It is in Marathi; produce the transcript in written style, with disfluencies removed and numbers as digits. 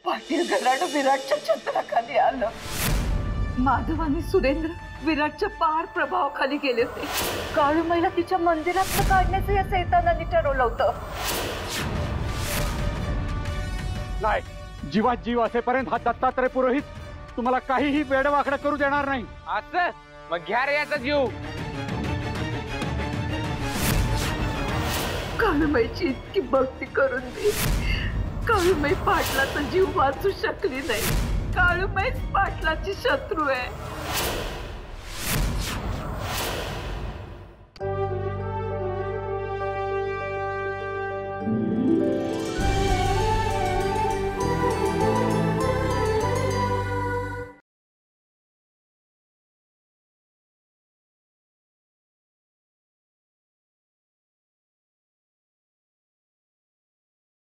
पाटील घराणं विराटच्या छत्राखाली आलं। माधव आणि सुरेंद्र विराटच्या पार प्रभावाखाली गेले होते। काळूमाईला तिच्या मंदिरात काढण्याचं या सैतानाने ठरवलं होतं। नाही, जीवात जीव असेपर्यंत हा दत्तात्रय पुरोहित तुम्हाला काहीही वेडवाकडं करू देणार नाही। असं मग घ्या रे याचा जीव। काळूमाईची इतकी भक्ती करून दे, काळूमाई पाटलाचा जीव वाचू शकली नाही। काळूमाईच पाटलाची शत्रू आहे।